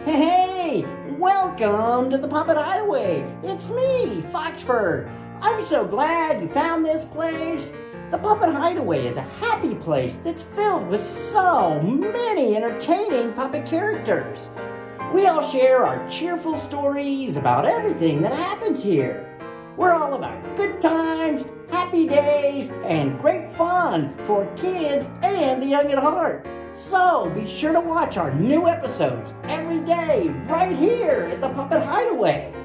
Hey, welcome to the Puppet Hideaway. It's me, Foxford. I'm so glad you found this place. The Puppet Hideaway is a happy place that's filled with so many entertaining puppet characters. We all share our cheerful stories about everything that happens here. We're all about good times, happy days, and great fun for kids and the young at heart. So be sure to watch our new episodes every day right here at the Puppet Hideaway.